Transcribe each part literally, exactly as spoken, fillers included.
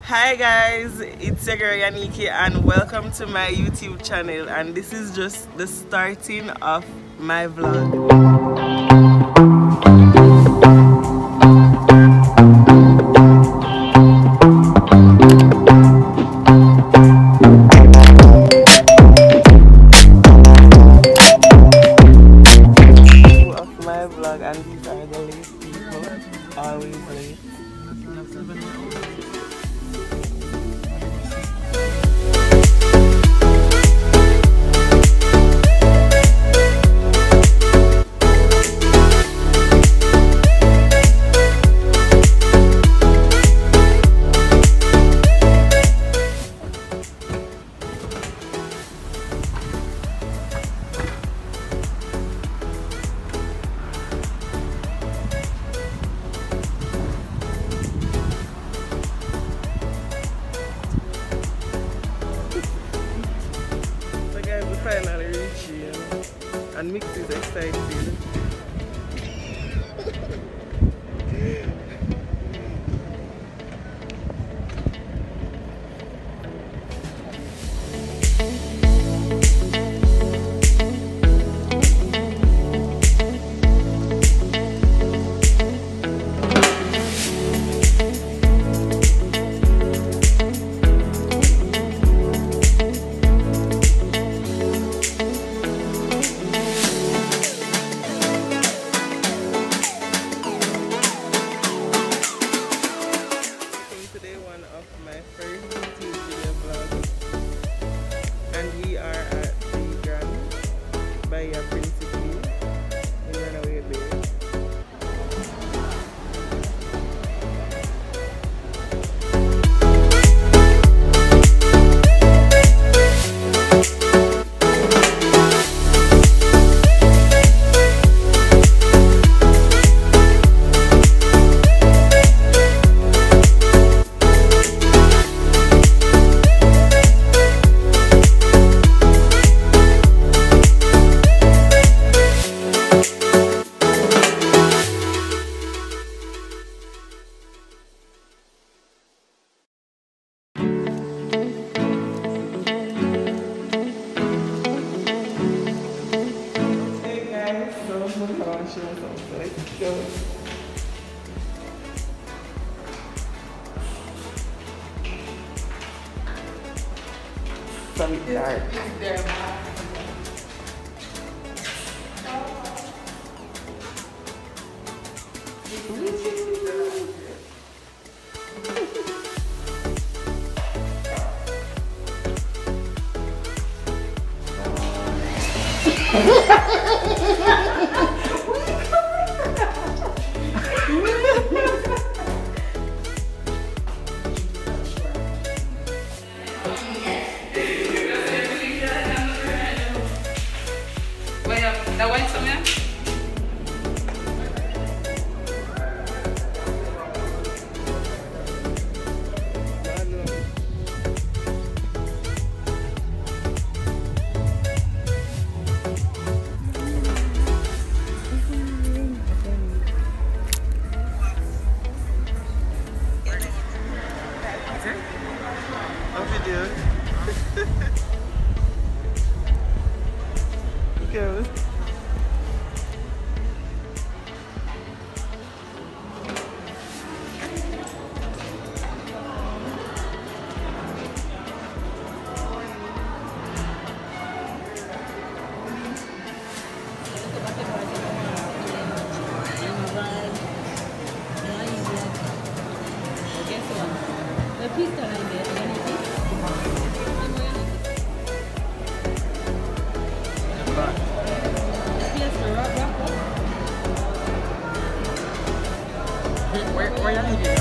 Hi guys, it's your girl Yanieki and welcome to my YouTube channel, and this is just the starting of my vlog. Of my vlog, and these are the late people, always late. Finally reached here, you know? And Mix is excited. My first YouTube video vlog, and we are at the Grand Bahia Principe in Runaway Bay. Let's go. Some dark. That went somewhere? A video. Go. Where, where are you going?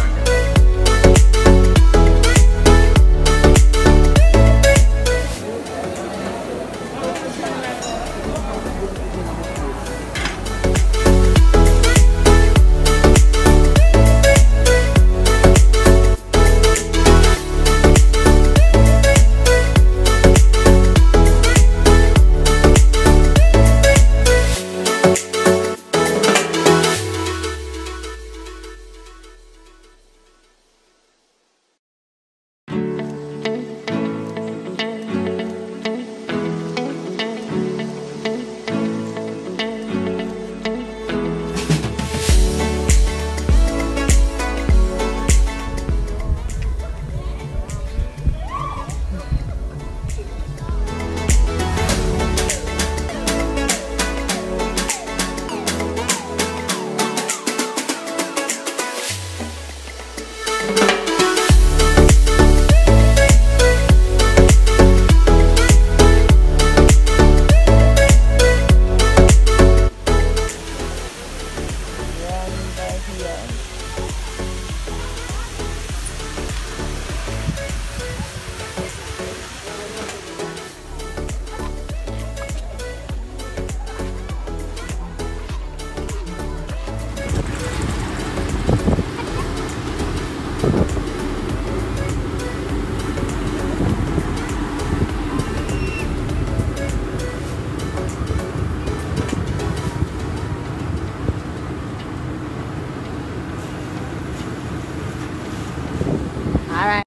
All right.